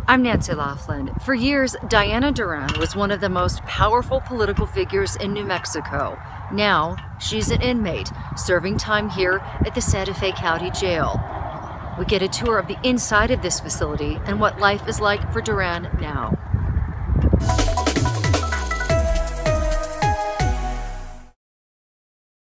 I'm Nancy Laughlin. For years, Diana Duran was one of the most powerful political figures in New Mexico. Now, she's an inmate, serving time here at the Santa Fe County Jail. We get a tour of the inside of this facility and what life is like for Duran now.